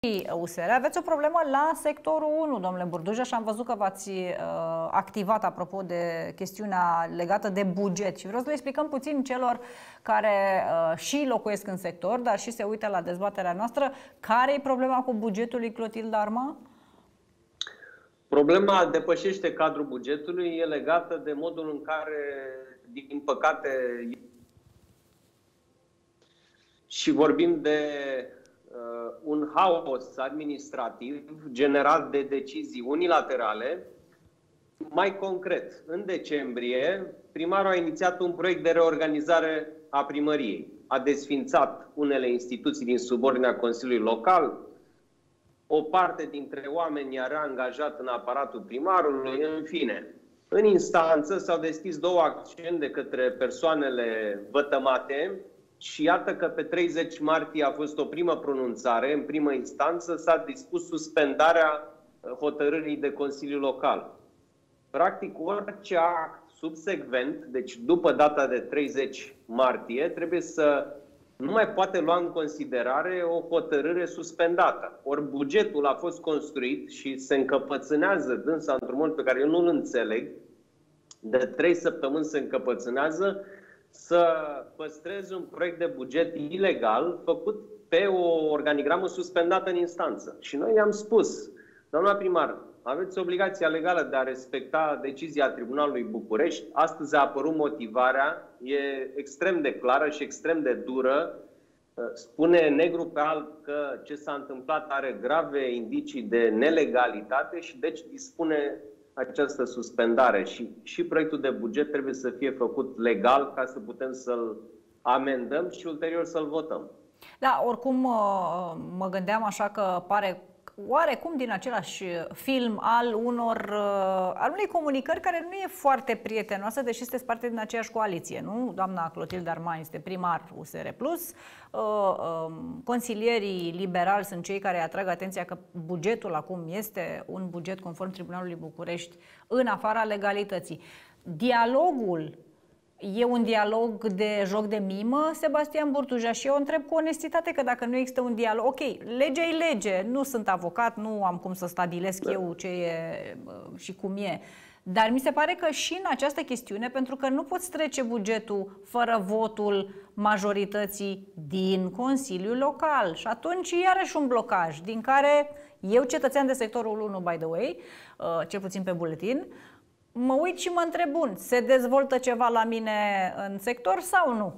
USR. Aveți o problemă la sectorul 1, domnule Burduja, și am văzut că v-ați activat apropo de chestiunea legată de buget. Și vreau să le explicăm puțin celor care și locuiesc în sector, dar și se uită la dezbaterea noastră, care e problema cu bugetul lui Clotilde Armand? Problema depășește cadrul bugetului, e legată de modul în care, din păcate, și vorbim de un haos administrativ generat de decizii unilaterale. Mai concret, în decembrie, primarul a inițiat un proiect de reorganizare a primăriei. A desființat unele instituții din subordinea Consiliului Local, o parte dintre oameni i-a reangajat în aparatul primarului, în fine. În instanță s-au deschis 2 acțiuni de către persoanele vătămate și iată că pe 30 martie a fost o primă pronunțare. În primă instanță s-a dispus suspendarea hotărârii de Consiliu Local. Practic, orice act subsecvent, deci după data de 30 martie, trebuie să nu mai poate lua în considerare o hotărâre suspendată. Ori bugetul a fost construit și se încăpățânează dânsa într-un mod pe care eu nu-l înțeleg. De 3 săptămâni se încăpățânează să păstreze un proiect de buget ilegal făcut pe o organigramă suspendată în instanță. Și noi i-am spus, doamna primar, aveți obligația legală de a respecta decizia Tribunalului București. Astăzi a apărut motivarea, e extrem de clară și extrem de dură. Spune negru pe alb că ce s-a întâmplat are grave indicii de nelegalitate și deci dispune această suspendare. Și proiectul de buget trebuie să fie făcut legal ca să putem să-l amendăm și ulterior să-l votăm. Da, oricum mă gândeam așa că pare oarecum din același film al unei comunicări care nu e foarte prietenoasă, deși sunteți parte din aceeași coaliție, nu? Doamna Clotilde Armand este primar USR+, consilierii liberali sunt cei care atrag atenția că bugetul acum este un buget conform Tribunalului București în afara legalității. Dialogul e un dialog de joc de mimă, Sebastian Burduja, și eu întreb cu onestitate că dacă nu există un dialog, ok, legea e lege, nu sunt avocat, nu am cum să stabilesc eu ce e și cum e, dar mi se pare că și în această chestiune, pentru că nu poți trece bugetul fără votul majorității din Consiliul Local și atunci iarăși un blocaj, din care eu, cetățean de sectorul 1, by the way, cel puțin pe buletin, mă uit și mă întreb, bun, se dezvoltă ceva la mine în sector sau nu?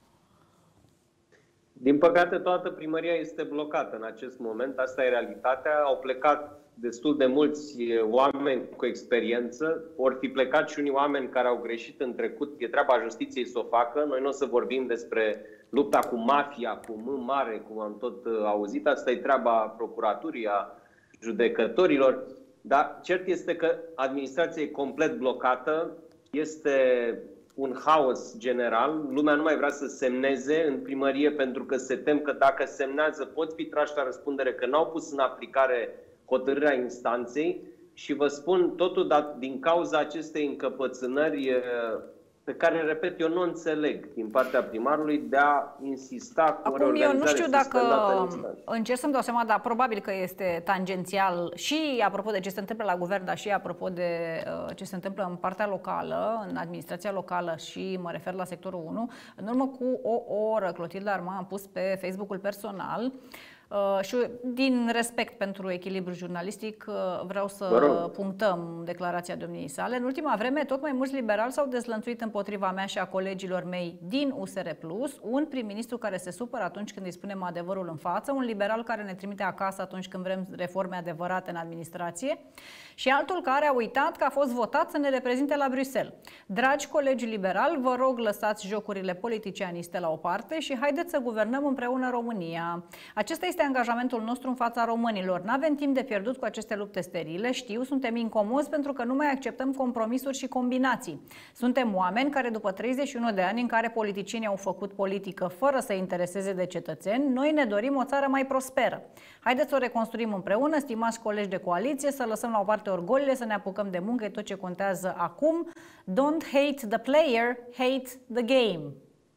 Din păcate, toată primăria este blocată în acest moment. Asta e realitatea. Au plecat destul de mulți oameni cu experiență. Ori fi plecat și unii oameni care au greșit în trecut. E treaba justiției să o facă. Noi nu o să vorbim despre lupta cu mafia, cu M mare, cum am tot auzit. Asta e treaba procuraturii, a judecătorilor. Dar cert este că administrația e complet blocată, este un haos general, lumea nu mai vrea să semneze în primărie pentru că se tem că dacă semnează pot fi trași la răspundere că n-au pus în aplicare hotărârea instanței și vă spun totul din cauza acestei încăpățânări pe care, repet, eu nu înțeleg din partea primarului de a insista cu o reorganizare. Eu nu știu dacă încerc să-mi dau seama, dar probabil că este tangențial și apropo de ce se întâmplă la guvern, dar și apropo de ce se întâmplă în partea locală, în administrația locală și mă refer la sectorul 1. În urmă cu o oră, Clotilde Armand a pus pe Facebook-ul personal și din respect pentru echilibru jurnalistic vreau să punctăm declarația domniei sale. În ultima vreme, tot mai mulți liberali s-au dezlănțuit împotriva mea și a colegilor mei din USR+, un prim-ministru care se supără atunci când îi spunem adevărul în față, un liberal care ne trimite acasă atunci când vrem reforme adevărate în administrație și altul care a uitat că a fost votat să ne reprezinte la Bruxelles. Dragi colegi liberali, vă rog, lăsați jocurile politicianiste la o parte și haideți să guvernăm împreună România. Acesta este angajamentul nostru în fața românilor. N-avem timp de pierdut cu aceste lupte sterile. Știu, suntem incomozi pentru că nu mai acceptăm compromisuri și combinații. Suntem oameni care după 31 de ani în care politicienii au făcut politică fără să intereseze de cetățeni, noi ne dorim o țară mai prosperă. Haideți să o reconstruim împreună, stimați colegi de coaliție, să lăsăm la o parte orgolile, să ne apucăm de muncă, e tot ce contează acum. Don't hate the player, hate the game.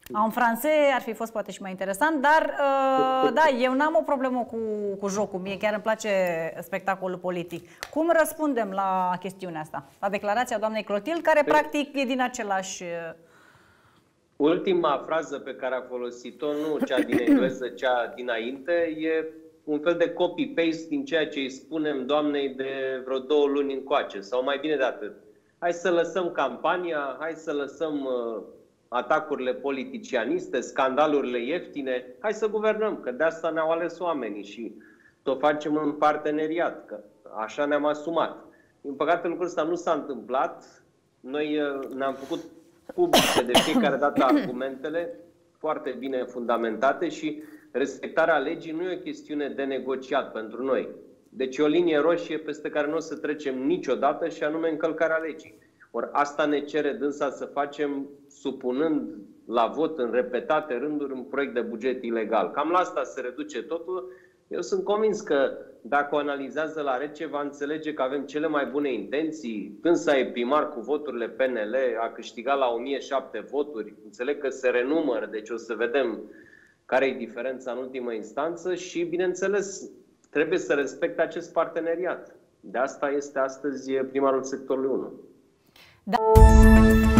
în francez ar fi fost poate și mai interesant, dar da, eu n-am o problemă cu jocul. Mie chiar îmi place spectacolul politic. Cum răspundem la chestiunea asta? La declarația doamnei Clotilde, care practic e din același... Ultima frază pe care a folosit-o, nu cea din engleză, cea dinainte, e un fel de copy-paste din ceea ce îi spunem doamnei de vreo 2 luni încoace, sau mai bine de atât. Hai să lăsăm campania, hai să lăsăm atacurile politicianiste, scandalurile ieftine, hai să guvernăm, că de asta ne-au ales oamenii și o facem în parteneriat, că așa ne-am asumat. Din păcate lucrul ăsta nu s-a întâmplat, noi ne-am făcut publice de fiecare dată argumentele foarte bine fundamentate și respectarea legii nu e o chestiune de negociat pentru noi. Deci e o linie roșie peste care nu o să trecem niciodată și anume încălcarea legii. Ori asta ne cere dânsa să facem supunând la vot în repetate rânduri un proiect de buget ilegal. Cam la asta se reduce totul. Eu sunt convins că dacă o analizează la rece va înțelege că avem cele mai bune intenții. Dânsa e primar cu voturile PNL, a câștigat la 1007 voturi. Înțeleg că se renumără, deci o să vedem care e diferența în ultimă instanță și, bineînțeles, trebuie să respecte acest parteneriat. De asta este astăzi primarul sectorului 1. Da.